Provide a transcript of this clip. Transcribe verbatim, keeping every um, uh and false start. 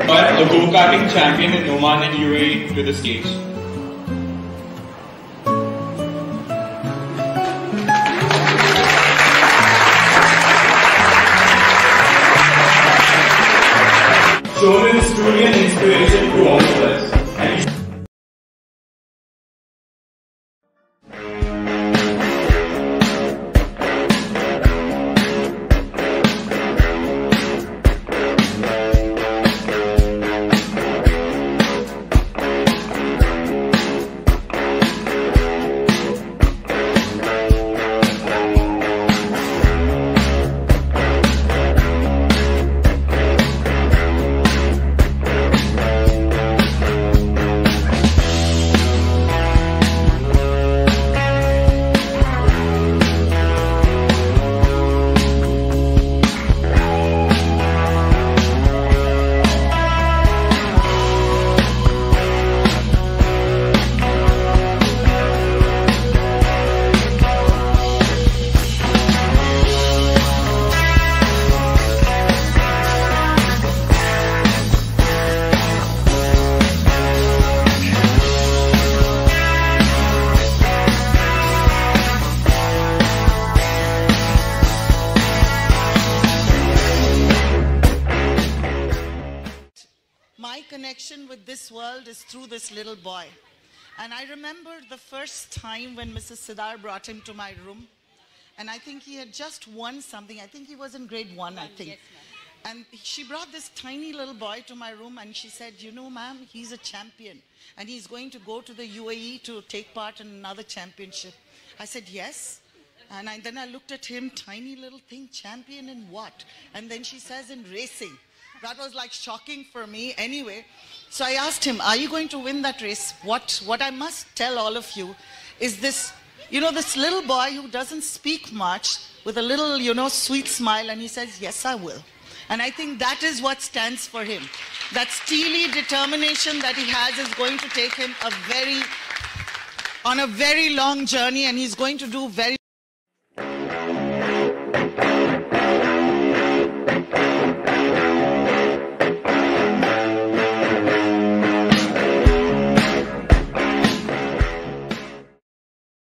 the go-karting champion in Oman and U A E to the stage. Shown is truly an inspiration to all of us. And my connection with this world is through this little boy. And I remember the first time when Missus Sidar brought him to my room, and I think he had just won something. I think he was in grade one, I think. Yes, and she brought this tiny little boy to my room and she said, you know, ma'am, he's a champion and he's going to go to the U A E to take part in another championship. I said, yes. And I, then I looked at him, tiny little thing, champion in what? And then she says, in racing. That was like shocking for me anyway. So I asked him, are you going to win that race? What, what I must tell all of you is this, you know, this little boy who doesn't speak much with a little, you know, sweet smile, and he says, yes, I will. And I think that is what stands for him. That steely determination that he has is going to take him a very, on a very long journey, and he's going to do very